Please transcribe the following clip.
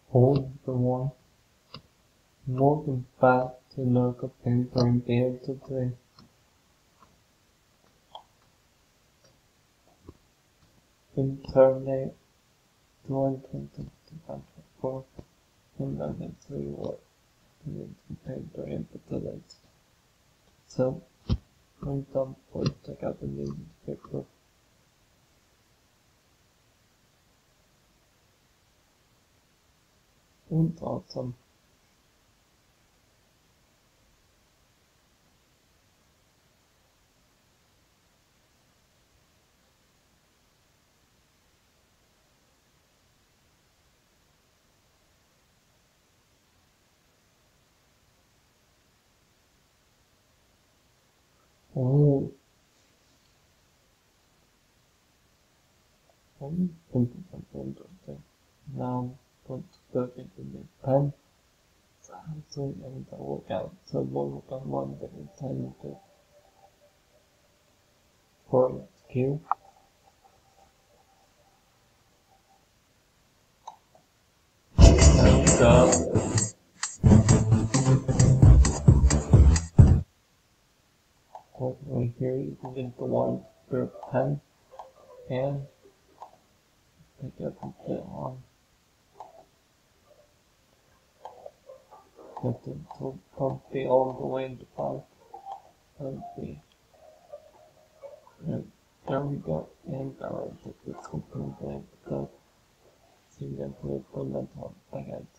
Hold the one. Welcome back to Local Paper and Beer today. Internet 2024 and I'm going to work with paper and today. So, I'm done for check out the newspaper. And autumn. Oh, I'm thinking something interesting. Now, going to go into the pen. So I'm doing everything work out. So one by one, they can tell you to for skill. And right here you can get the one per pen and pick up and put it on. Get it to probably all the way to 5. Okay. And there we go. And I'll take this open blank because so you can put that on back at